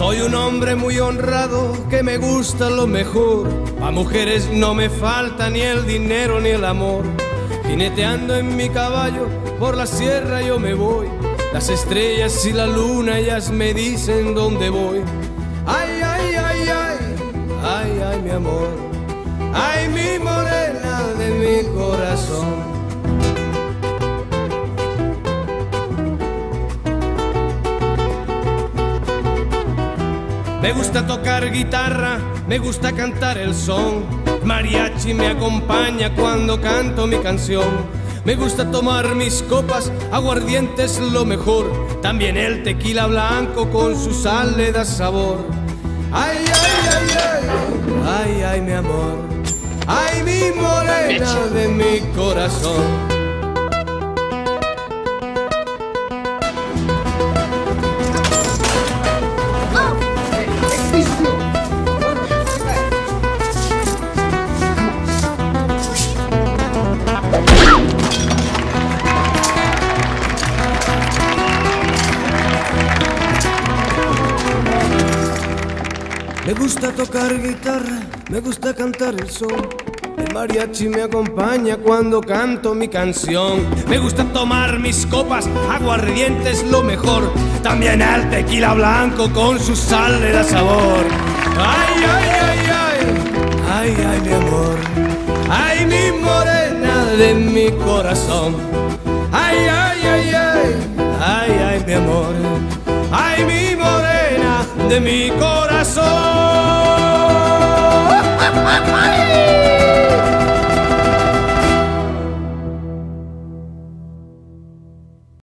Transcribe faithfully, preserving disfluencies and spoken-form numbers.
Soy un hombre muy honrado que me gusta lo mejor. A mujeres no me falta ni el dinero ni el amor. Jineteando en mi caballo por la sierra yo me voy. Las estrellas y la luna ellas me dicen dónde voy. Ay, ay, ay, ay, ay, ay, mi amor. Ay, mi morena de mi corazón. Me gusta tocar guitarra, me gusta cantar el son. Mariachi me acompaña cuando canto mi canción. Me gusta tomar mis copas, aguardiente es lo mejor. También el tequila blanco con su sal le da sabor. Ay, ay, ay, ay, ay, ay, mi amor. Ay, mi morena de mi corazón. Me gusta tocar guitarra, me gusta cantar el son. El mariachi me acompaña cuando canto mi canción. Me gusta tomar mis copas, aguardiente es lo mejor. También el tequila blanco con su sal le da sabor. Ay, ay, ay, ay, ay, ay, mi amor. Ay, mi morena de mi corazón. Ay, ay, ay, ay, ay, ay, mi amor. Ay, mi morena de mi corazón.